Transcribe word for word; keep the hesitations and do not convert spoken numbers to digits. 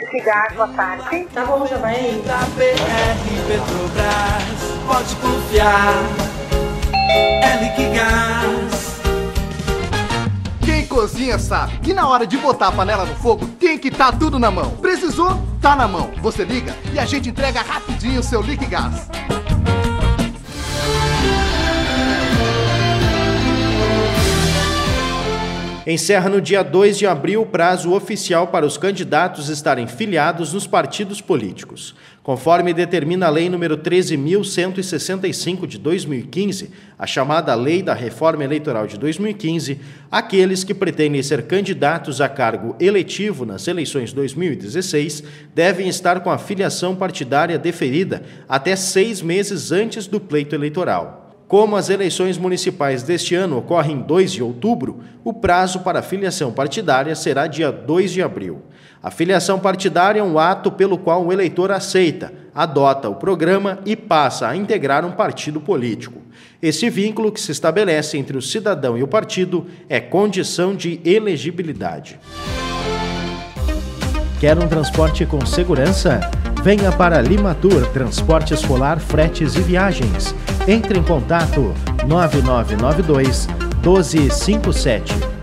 Liquigás, boa tarde. Tá bom, já vai aí. Da B R Petrobras, pode confiar, é Liquigás. Quem cozinha sabe que na hora de botar a panela no fogo tem que estar tudo na mão. Precisou? Tá na mão. Você liga e a gente entrega rapidinho o seu Liquigás. Encerra no dia dois de abril o prazo oficial para os candidatos estarem filiados nos partidos políticos. Conforme determina a Lei número treze mil cento e sessenta e cinco de dois mil e quinze, a chamada Lei da Reforma Eleitoral de dois mil e quinze, aqueles que pretendem ser candidatos a cargo eletivo nas eleições dois mil e dezesseis devem estar com a filiação partidária deferida até seis meses antes do pleito eleitoral. Como as eleições municipais deste ano ocorrem em dois de outubro, o prazo para a filiação partidária será dia dois de abril. A filiação partidária é um ato pelo qual o eleitor aceita, adota o programa e passa a integrar um partido político. Esse vínculo que se estabelece entre o cidadão e o partido é condição de elegibilidade. Quer um transporte com segurança? Venha para Limatur Transporte Escolar, Fretes e Viagens. Entre em contato nove nove nove dois, um dois cinco sete.